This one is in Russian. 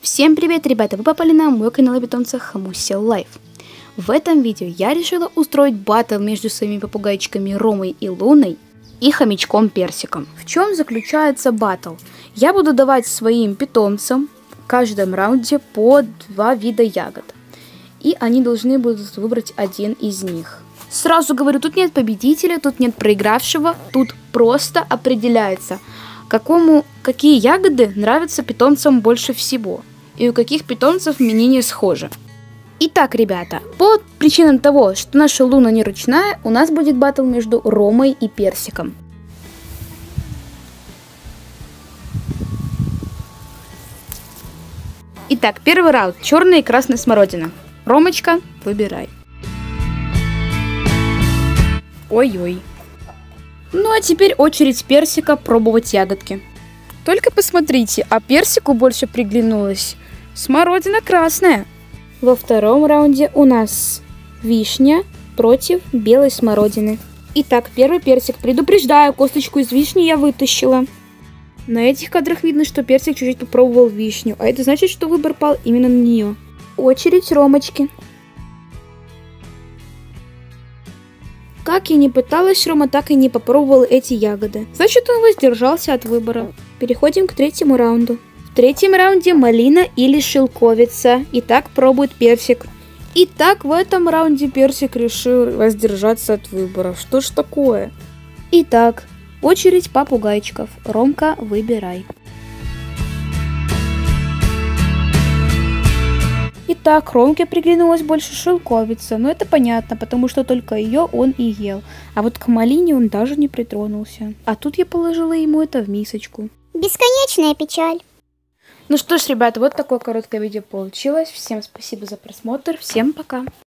Всем привет, ребята! Вы попали на мой канал о питомцах Муся Лайф. В этом видео я решила устроить батл между своими попугайчиками Ромой и Луной и хомячком Персиком. В чем заключается батл? Я буду давать своим питомцам в каждом раунде по 2 вида ягод. И они должны будут выбрать один из них. Сразу говорю, тут нет победителя, тут нет проигравшего, тут просто определяется, какие ягоды нравятся питомцам больше всего. И у каких питомцев мнение схоже. Итак, ребята, по причинам того, что наша Луна не ручная, у нас будет баттл между Ромой и Персиком. Итак, первый раунд. Черная и красная смородина. Ромочка, выбирай. Ой-ой. Ну а теперь очередь Персика пробовать ягодки. Только посмотрите, а Персику больше приглянулась смородина красная. Во втором раунде у нас вишня против белой смородины. Итак, первый персик. Предупреждаю, косточку из вишни я вытащила. На этих кадрах видно, что персик чуть-чуть попробовал вишню, а это значит, что выбор пал именно на нее. Очередь Ромочки. Как я не пыталась, Рома так и не попробовал эти ягоды. Значит, он воздержался от выбора. Переходим к третьему раунду. В третьем раунде малина или шелковица. Итак, пробует Персик. Итак, в этом раунде Персик решил воздержаться от выбора. Что ж такое? Итак, очередь попугайчиков. Ромка, выбирай. Итак, Ромке приглянулась больше шелковица, но это понятно, потому что только ее он и ел. А вот к малине он даже не притронулся. А тут я положила ему это в мисочку. Бесконечная печаль. Ну что ж, ребята, вот такое короткое видео получилось. Всем спасибо за просмотр, всем пока!